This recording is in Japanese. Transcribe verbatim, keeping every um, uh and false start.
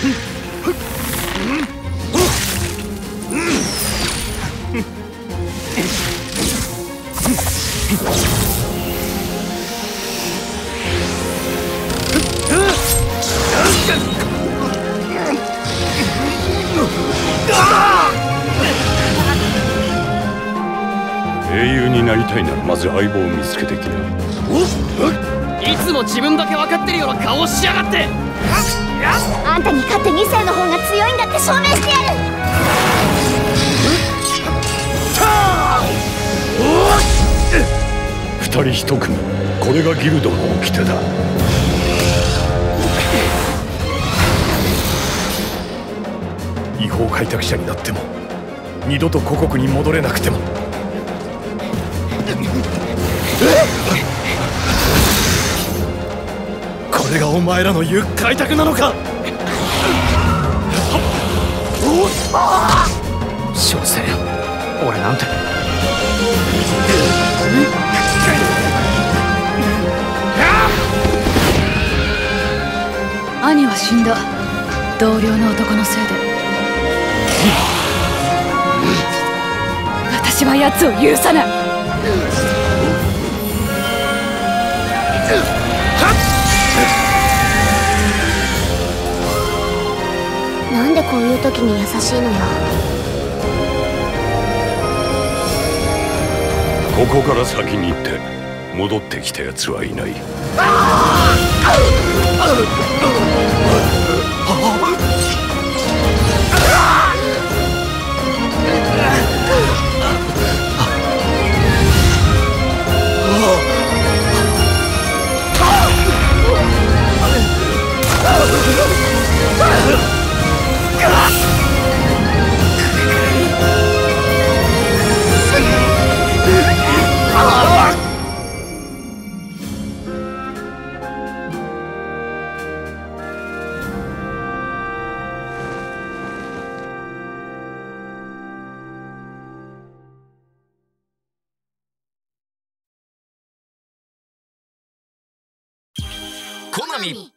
英雄になりたいならまず相棒を見つけてきな。 いつも自分だけ分かってるような顔をしやがって。 あんたに勝ってに世の方が強いんだって証明してやる。 二人一組、これがギルドの掟だ。 違法開拓者になっても二度と故国に戻れなくてもこれがお前らの言う開拓なのか。 所詮俺なんて兄は死んだ。同僚の男のせいで。私は奴を許さない。 なんでこういう時に優しいのよ。 ここから先に行って戻ってきたやつはいない。 コナミ